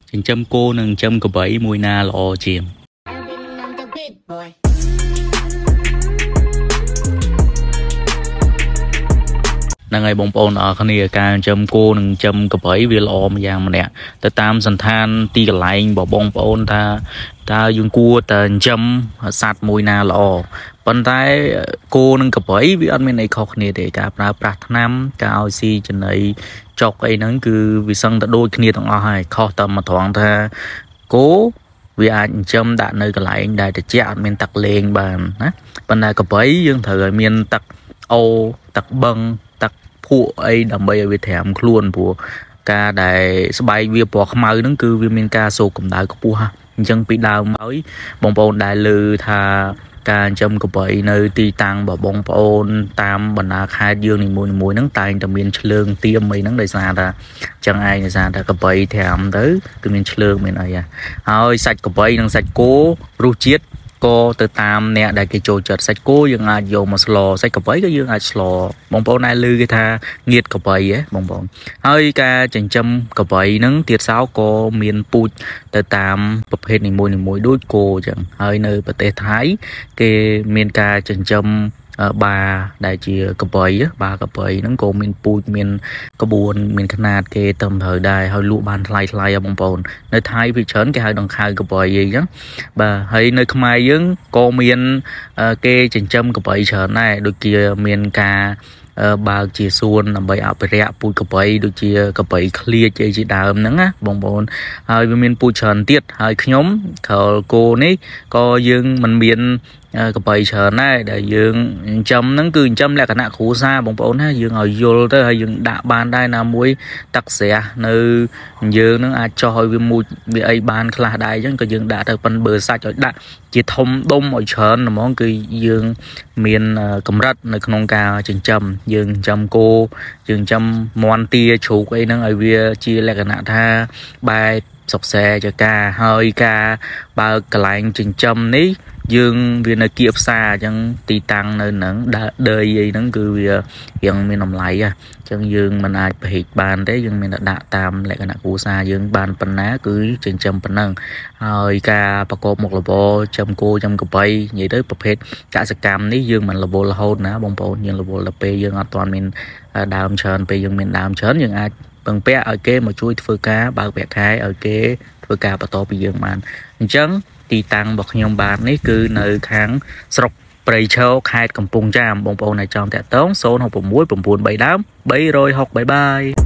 ចិញ្ចឹមគោនិងចិញ្ចឹមក្របីមួយណាល្អជាងហ្នឹងហើយបងប្អូនអរគ្នាការចិញ្ចឹមគោនិងចិញ្ចឹមក្របីវាល្អម្យ៉ាងម្នាក់ទៅតាមសន្តានទីកន្លែងរបស់បងប្អូនថាតើយើងគួរតែចិញ្ចឹមសត្វមួយណាល្អប៉ុន្តែគោនិងក្របីវាអត់មានអីខុសគ្នាទេការប្រើប្រាស់ថ្នាំការឲ្យស៊ីចំណីចុកអីហ្នឹងគឺវាសឹងតែដូចគ្នាទាំងអស់ហើយខុសតែមកត្រង់ថាគោវាអាចចិញ្ចឹមដាក់នៅកន្លែងដែលត្រជាក់អត់មានទឹកលេងបានណាប៉ុន្តែក្របីយើងត្រូវឲ្យមានទឹកអូទឹកបឹងភក់អីដើម្បីឲ្យវាត្រាំខ្លួនព្រោះការដែលស្បែកវាពណ៌ខ្មៅហ្នឹងគឺវាមានការសូកកម្ដៅខ្ពស់អញ្ចឹងពីដើមហើយបងប្អូនដែលលើថាការចិញ្ចឹមក្របីនៅទីតាំងរបស់បងប្អូនតាមបណ្ដាខេត្តយើងនីមួយៗហ្នឹងតែងតែមានឆ្លើងទៀមអីហ្នឹងដោយសារថាចឹងឯងដោយសារតែក្របីត្រាំទៅគឺមានឆ្លើងមានអីហើយសាច់ក្របីនិងសាច់គោរសជាតិក៏ទៅតាមអ្នកដែលគេចូលចិត្តសាច់គោយើងអាចយកមកស្លសាច់ក្របីក៏យើងអាចស្លបងប្អូនដែលឮគេថាងៀតក្របីហ៎បងប្អូនហើយការចិញ្ចឹមក្របីហ្នឹងទៀតសោក៏មានពូជទៅតាមប្រភេទនីមួយៗដូចគោអញ្ចឹងហើយនៅប្រទេសថៃគេមានការចិញ្ចឹមបាដែលជាក្របីបាក្របីហ្នឹងក៏មានពូជមានក្បួនមានຂະຫນាតគេត្រឹមត្រូវដែរហើយលក់បានថ្លៃបងប្អូននៅថៃវាច្រើនគេហៅដង្ខៅក្របីអីចឹងបាទហើយនៅខ្មែរយើងក៏មានគេចិញ្ចឹមក្របីច្រើនដែរដូចជាមានការបើកជាសួនដើម្បីអភិរក្សពូជក្របីដូចជាក្របីឃ្លៀចអីជាដើមហ្នឹងណាបងប្អូនហើយវាមានពូជច្រើនទៀតហើយខ្ញុំក្រោលគោនេះក៏យើងមិនមានក្របីច្រើនដែរដែលយើងចិញ្ចឹមហ្នឹងគឺចិញ្ចឹមលក្ខណៈគ្រួសារបងប្អូនណាយើងឲ្យយល់ទៅហើយយើងដាក់បានដែរណាមួយទឹកស្រះនៅយើងហ្នឹងអាចចោះឲ្យវាមូចវាអីបានខ្លះដែរអញ្ចឹងក៏យើងដាក់ទៅប៉ុនបើសាច់ឲ្យដាក់ជាធំដុំឲ្យច្រើនហ្មងគឺយើងមានកម្រិតនៅក្នុងការចិញ្ចឹមយើងចិញ្ចឹមគោយើងចិញ្ចឹមមាន់ទាជ្រូកអីហ្នឹងឲ្យវាជាលក្ខណៈថាបែបសុកសែចកាហើយការបើកកន្លែងចិញ្ចឹមនេះយើងវានៅគៀកផ្សារអញ្ចឹងទីតាំងនៅហ្នឹងដើរអីហ្នឹងគឺវារៀងមានតម្លៃអញ្ចឹងយើងមិនអាចប្រហែកបានទេយើងមានតែដាក់តាមលក្ខណៈគ្រួសារយើងបានប៉ុណ្ណាគឺចិញ្ចឹមប៉ុណ្ណឹងហើយការប្រកបមុខរបរចិញ្ចឹមគោចិញ្ចឹមក្របីនិយាយទៅប្រភេទកសិកម្មនេះយើងមិនរវល់រហូតណាបងប្អូនយើងរវល់ទៅពេលយើងអត់ទាន់មានដើមច្រើនពេលយើងមានដើមច្រើនយើងអាចពឹងពាក់ឲ្យគេមកជួយធ្វើការបើកប្រាក់ខែឲ្យគេធ្វើការបន្តពីយើងបានអញ្ចឹងទីតាំងរបស់ខ្ញុំបាទនេះគឺនៅខាងស្រុកព្រៃឈរខេត្តកំពង់ចាមបងប្អូនដែលចង់តាក់ទង066 930 360បាយ